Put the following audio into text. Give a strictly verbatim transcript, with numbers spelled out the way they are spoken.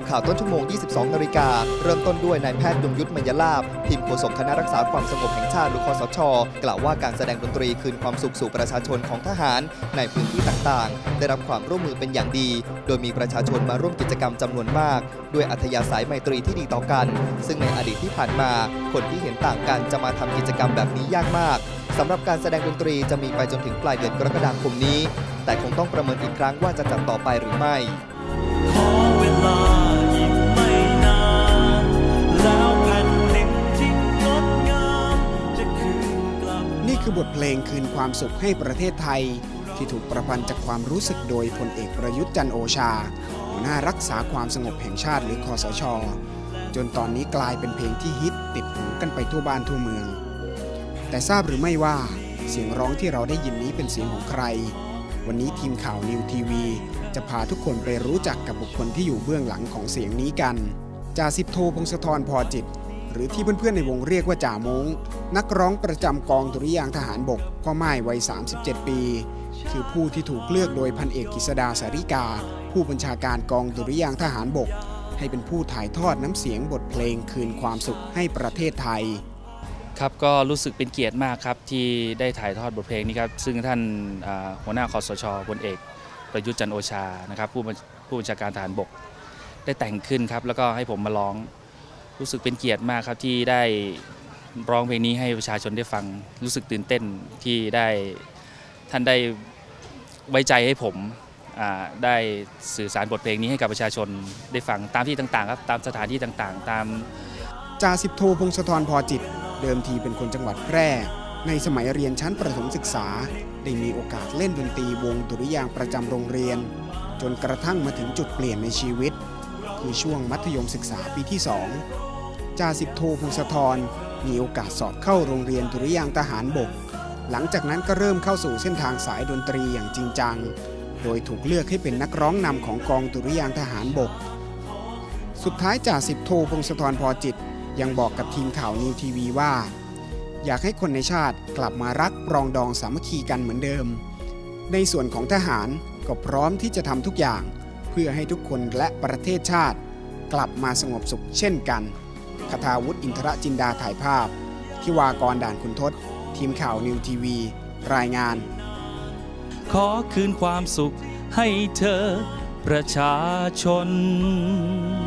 ข่าวต้นชั่วโมง ยี่สิบสอง นาฬิกาเริ่มต้นด้วยนายแพทย์ยงยุทธ มยลาภทีมโฆษกคณะรักษาความสงบแห่งชาติหรือคสช.กล่าวว่าการแสดงดนตรีคืนความสุขสู่ประชาชนของทหารในพื้นที่ต่างๆได้รับความร่วมมือเป็นอย่างดีโดยมีประชาชนมาร่วมกิจกรรมจำนวนมากด้วยอัธยาศัยไมตรีที่ดีต่อกันซึ่งในอดีตที่ผ่านมาคนที่เห็นต่างกันจะมาทำกิจกรรมแบบนี้ยากมากสำหรับการแสดงดนตรีจะมีไปจนถึงปลายเดือนกรกฎาคมนี้แต่คงต้องประเมินอีกครั้งว่าจะจัดต่อไปหรือไม่ขอเวลาอีกไม่นานแล้วแผ่นดินที่งดงามจะคืนกลับนี่คือบทเพลงคืนความสุขให้ประเทศไทยที่ถูกประพันธ์จากความรู้สึกโดยพลเอกประยุทธ์จันทร์โอชาหัวหน้ารักษาความสงบแห่งชาติหรือคสช.จนตอนนี้กลายเป็นเพลงที่ฮิตติดหูกันไปทั่วบ้านทั่วเมืองแต่ทราบหรือไม่ว่าเสียงร้องที่เราได้ยินนี้เป็นเสียงของใครวันนี้ทีมข่าวนิวทีวีจะพาทุกคนไปรู้จักกับบุคคลที่อยู่เบื้องหลังของเสียงนี้กันจ่าสิบโทพงศธร พอจิตหรือที่เพื่อนๆในวงเรียกว่าจ่าม้งนักร้องประจำกองดุริยางค์ทหารบกพ่อม่ายวัยสามสิบเจ็ดปีคือผู้ที่ถูกเลือกโดยพันเอกกฤษดา สาริกาผู้บัญชาการกองดุริยางค์ทหารบกให้เป็นผู้ถ่ายทอดน้ำเสียงบทเพลงคืนความสุขให้ประเทศไทยครับก็รู้สึกเป็นเกียรติมากครับที่ได้ถ่ายทอดบทเพลงนี้ครับซึ่งท่านหัวหน้าคสช.พลเอกประยุทธ์จันทร์โอชานะครับผู้ผู้บัญชาการทหารบกได้แต่งขึ้นครับแล้วก็ให้ผมมาร้องรู้สึกเป็นเกียรติมากครับที่ได้ร้องเพลงนี้ให้ประชาชนได้ฟังรู้สึกตื่นเต้นที่ได้ท่านได้ไว้ใจให้ผมได้สื่อสารบทเพลงนี้ให้กับประชาชนได้ฟังตามที่ต่างๆครับตามสถานที่ต่างๆตามจ่าสิบโทพงศธร พอจิตเดิมทีเป็นคนจังหวัดแพร่ในสมัยเรียนชั้นประถมศึกษาได้มีโอกาสเล่นดนตรีวงดุริยางค์ประจำโรงเรียนจนกระทั่งมาถึงจุดเปลี่ยนในชีวิตคือช่วงมัธยมศึกษาปีที่สองจ่าสิบโทพงศธรมีโอกาสสอบเข้าโรงเรียนดุริยางค์ทหารบกหลังจากนั้นก็เริ่มเข้าสู่เส้นทางสายดนตรีอย่างจริงจังโดยถูกเลือกให้เป็นนักร้องนำของกองดุริยางค์ทหารบกสุดท้ายจ่าสิบโทพงศธร พอจิตยังบอกกับทีมข่าวนิวทีวีว่าอยากให้คนในชาติกลับมารักปรองดองสามัคคีกันเหมือนเดิมในส่วนของทหารก็พร้อมที่จะทำทุกอย่างเพื่อให้ทุกคนและประเทศชาติกลับมาสงบสุขเช่นกันคทาวุฒิอินทรจินดาถ่ายภาพทิวากรด่านคุณทศทีมข่าวนิวทีวีรายงานขอคืนความสุขให้เธอประชาชน